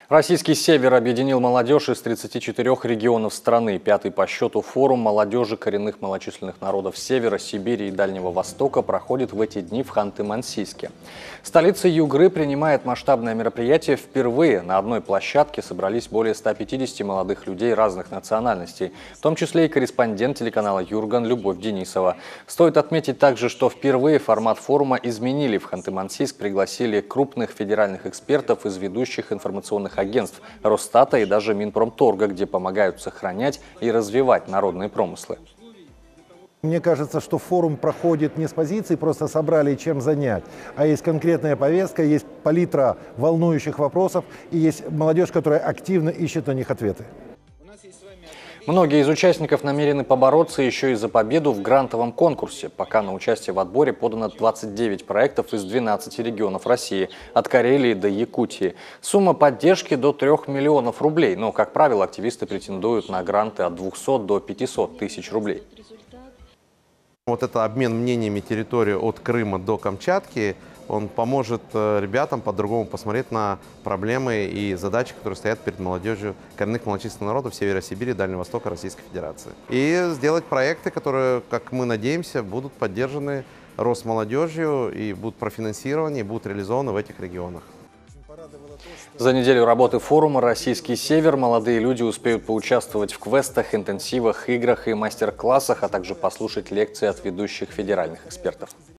Российский Север объединил молодежь из 34 регионов страны. Пятый по счету форум молодежи коренных малочисленных народов Севера, Сибири и Дальнего Востока проходит в эти дни в Ханты-Мансийске. Столица Югры принимает масштабное мероприятие впервые. На одной площадке собрались более 150 молодых людей разных национальностей, в том числе и корреспондент телеканала «Юрган» Любовь Денисова. Стоит отметить также, что впервые формат форума изменили. В Ханты-Мансийск пригласили крупных федеральных экспертов из ведущих информационных агентств Росстата и даже Минпромторга, где помогают сохранять и развивать народные промыслы. Мне кажется, что форум проходит не с позиции «просто собрали чем занять», а есть конкретная повестка, есть палитра волнующих вопросов и есть молодежь, которая активно ищет на них ответы. Многие из участников намерены побороться еще и за победу в грантовом конкурсе. Пока на участие в отборе подано 29 проектов из 12 регионов России, от Карелии до Якутии. Сумма поддержки до 3 миллионов рублей, но, как правило, активисты претендуют на гранты от 200 до 500 тысяч рублей. Вот это обмен мнениями территории от Крыма до Камчатки, он поможет ребятам по-другому посмотреть на проблемы и задачи, которые стоят перед молодежью коренных малочисленных народов Севера, Сибири, Дальнего Востока Российской Федерации. И сделать проекты, которые, как мы надеемся, будут поддержаны Росмолодежью и будут профинансированы, и будут реализованы в этих регионах. За неделю работы форума «Российский Север» молодые люди успеют поучаствовать в квестах, интенсивах, играх и мастер-классах, а также послушать лекции от ведущих федеральных экспертов.